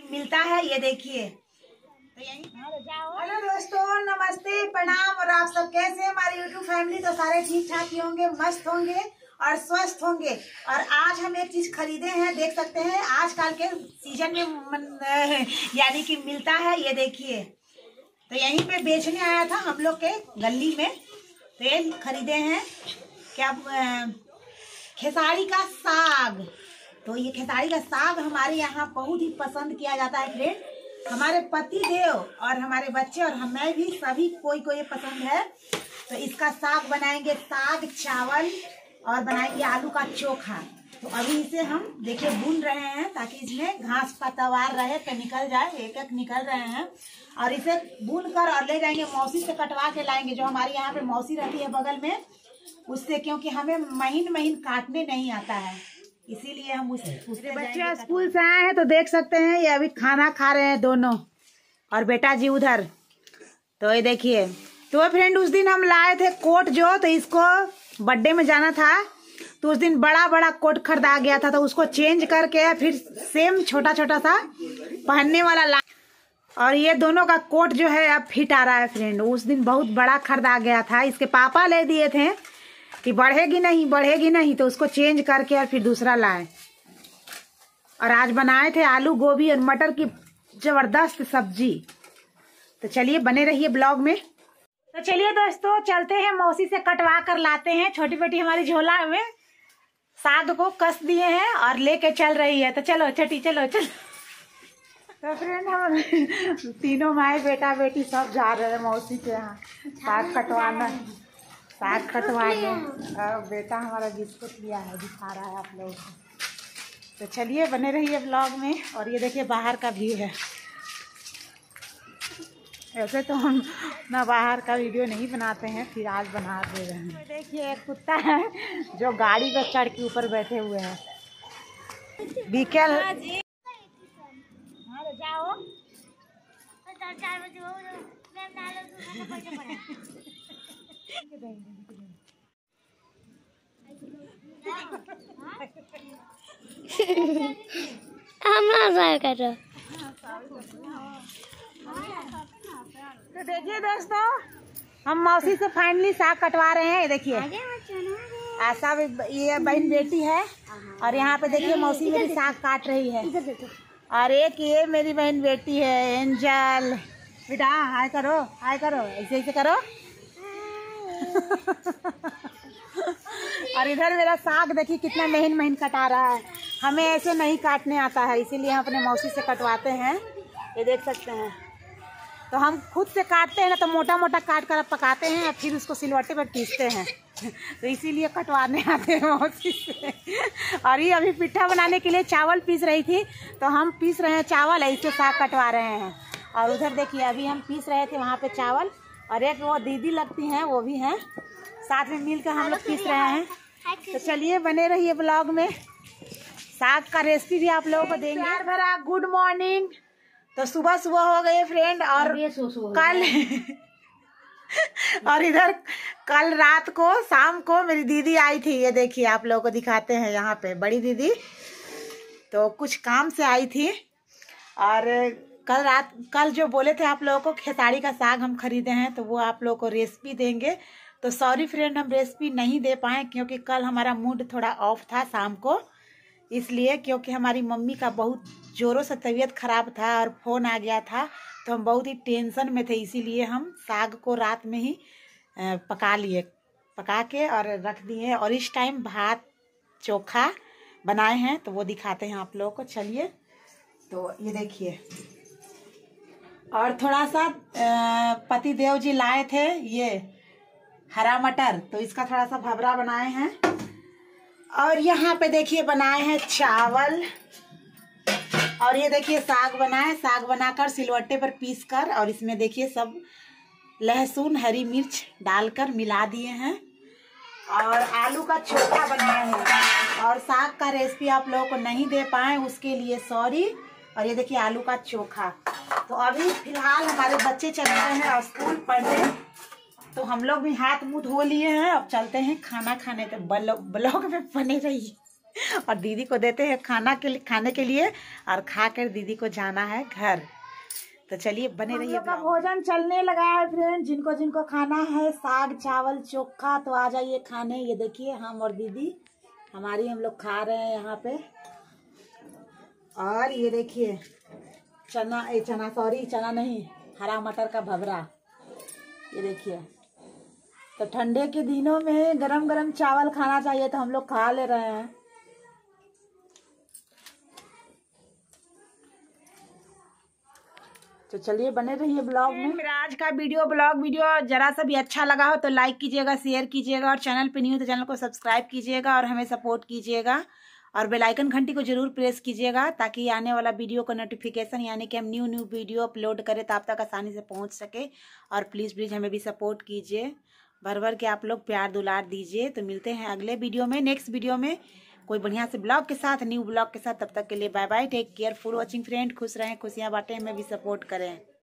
मिलता है, ये देखिए। तो हेलो दोस्तों, नमस्ते, प्रणाम। और आप सब कैसे हैं? हमारी यूट्यूब फैमिली तो सारे ठीक ठाक ही होंगे, मस्त होंगे और स्वस्थ होंगे। और आज हम एक चीज खरीदे हैं, देख सकते हैं आजकल के सीजन में यानी कि मिलता है, ये देखिए। तो यहीं पे बेचने आया था हम लोग के गली में, तो ये खरीदे हैं क्या, खेसारी का साग। तो ये खेसारी का साग हमारे यहाँ बहुत ही पसंद किया जाता है फ्रेंड। हमारे पति देव और हमारे बच्चे और हमें भी सभी कोई को ये पसंद है। तो इसका साग बनाएंगे, साग चावल, और बनाएंगे आलू का चोखा। तो अभी इसे हम देखिए भून रहे हैं ताकि इसमें घास पतवार रहे तो निकल जाए, एक एक निकल रहे हैं। और इसे भून कर और ले जाएंगे, मौसी से कटवा के लाएंगे, जो हमारे यहाँ पे मौसी रहती है बगल में, उससे, क्योंकि हमें महीन महीन काटने नहीं आता है, इसीलिए हम उससे बच्चे स्कूल से आए हैं। तो देख सकते हैं ये अभी खाना खा रहे हैं दोनों, और बेटा जी उधर। तो ये देखिए। तो फ्रेंड उस दिन हम लाए थे कोट, जो तो इसको बर्थडे में जाना था, तो उस दिन बड़ा बड़ा कोट खरीदा गया था, तो उसको चेंज करके फिर सेम छोटा छोटा सा पहनने वाला ला। और ये दोनों का कोट जो है अब फिट आ रहा है फ्रेंड। उस दिन बहुत बड़ा खरीदा गया था, इसके पापा ले दिए थे कि बढ़ेगी नहीं, तो उसको चेंज करके और फिर दूसरा लाए। और आज बनाए थे आलू गोभी और मटर की जबरदस्त सब्जी। तो चलिए बने रहिए ब्लॉग में। तो चलिए दोस्तों चलते हैं, मौसी से कटवा कर लाते हैं। छोटी बेटी हमारी झोला में साग को कस दिए हैं और लेके चल रही है। तो चलो छोटी, चलो। तो फ्रेंड हम तीनों माए बेटा बेटी सब जा रहे हैं मौसी के यहाँ साग कटवाने। और बेटा हमारा बिस्कुट लिया है, दिखा रहा है आप लोगों को। तो चलिए बने रहिए ब्लॉग में। और ये देखिए बाहर का व्यू है। ऐसे तो हम ना बाहर का वीडियो नहीं बनाते हैं, फिर आज बना दे रहे हैं। तो देखिए एक कुत्ता है जो गाड़ी पर चढ़ के ऊपर बैठे हुए हैं। बीकेल जाओ तो देखिए दोस्तों, हम मौसी से फाइनली साग कटवा रहे हैं। ये देखिए ऐसा भी, ये बहन बेटी है, और यहाँ पे देखिए मौसी मेरी साग काट रही है। और एक ये मेरी बहन बेटी है एंजल। बेटा हाय करो, हाय करो, ऐसे ऐसे करो। और इधर मेरा साग देखिए कितना महीन महीन कटा रहा है। हमें ऐसे नहीं काटने आता है, इसीलिए हम अपने मौसी से कटवाते हैं। ये देख सकते हैं। तो हम खुद से काटते हैं ना, तो मोटा मोटा काट कर पकाते हैं और फिर उसको सिलवट्टे पर पीसते हैं। तो इसीलिए कटवाने आते हैं मौसी से। और ये अभी पिट्ठा बनाने के लिए चावल पीस रही थी, तो हम पीस रहे हैं चावल, ऐसे साग कटवा रहे हैं। और उधर देखिए अभी हम पीस रहे थे वहाँ पे चावल, और एक वो दीदी लगती हैं वो भी हैं, साथ में मिलकर हम लोग पीस रहे हैं। तो चलिए बने रहिए ब्लॉग में, साग का रेसिपी भी आप लोगों को देंगे। प्यार भरा गुड मॉर्निंग। तो सुबह सुबह हो गए फ्रेंड, और कल और इधर कल रात को शाम को मेरी दीदी आई थी। ये देखिए आप लोगों को दिखाते हैं, यहाँ पे बड़ी दीदी तो कुछ काम से आई थी। और कल जो बोले थे आप लोगों को खेसारी का साग हम खरीदे हैं, तो वो आप लोगों को रेसिपी देंगे। तो सॉरी फ्रेंड हम रेसिपी नहीं दे पाए, क्योंकि कल हमारा मूड थोड़ा ऑफ था शाम को, इसलिए क्योंकि हमारी मम्मी का बहुत ज़ोरों से तबीयत खराब था और फ़ोन आ गया था, तो हम बहुत ही टेंशन में थे। इसीलिए हम साग को रात में ही पका के और रख दिए। और इस टाइम भात चोखा बनाए हैं, तो वो दिखाते हैं आप लोगों को। चलिए तो ये देखिए। और थोड़ा सा पति देव जी लाए थे ये हरा मटर, तो इसका थोड़ा सा भबरा बनाए हैं। और यहाँ पे देखिए बनाए हैं चावल, और ये देखिए साग बनाए, साग बनाकर सिलवट्टे पर पीस कर, और इसमें देखिए सब लहसुन हरी मिर्च डालकर मिला दिए हैं। और आलू का चोखा बनाए हैं। और साग का रेसिपी आप लोगों को नहीं दे पाए, उसके लिए सॉरी। और ये देखिए आलू का चोखा। तो अभी फिलहाल हमारे बच्चे चल रहे हैं और स्कूल पढ़ने, तो हम लोग भी हाथ मुंह धो लिए हैं। अब चलते हैं खाना खाने के। ब्लॉग में बने रहिए। और दीदी को देते हैं खाने के लिए और खाकर दीदी को जाना है घर। तो चलिए बने रहिए। का भोजन चलने लगा है फ्रेंड, जिनको जिनको खाना है साग चावल चोखा तो आ जाइए खाने। ये देखिए हम और दीदी हम लोग खा रहे हैं यहाँ पे। और ये देखिए चना नहीं, हरा मटर का भवरा। ये देखिए, तो ठंडे के दिनों में गरम गरम चावल खाना चाहिए तो हम लोग खा ले रहे हैं। तो चलिए बने रहिए ब्लॉग में। मेरा आज का ब्लॉग वीडियो जरा सा भी अच्छा लगा हो तो लाइक कीजिएगा, शेयर कीजिएगा, और चैनल पे नहीं हो तो चैनल को सब्सक्राइब कीजिएगा और हमें सपोर्ट कीजिएगा। और बेल आइकन घंटी को जरूर प्रेस कीजिएगा ताकि आने वाला वीडियो का नोटिफिकेशन, यानी कि हम न्यू वीडियो अपलोड करें तो आप तक आसानी से पहुंच सके। और प्लीज़ हमें भी सपोर्ट कीजिए, भर के आप लोग प्यार दुलार दीजिए। तो मिलते हैं अगले वीडियो में, नेक्स्ट वीडियो में कोई बढ़िया से ब्लॉग के साथ, न्यू ब्लॉग के साथ। तब तक के लिए bye bye, take care, full watching friend. खुश रहें, खुशियाँ बांटें, हमें भी सपोर्ट करें।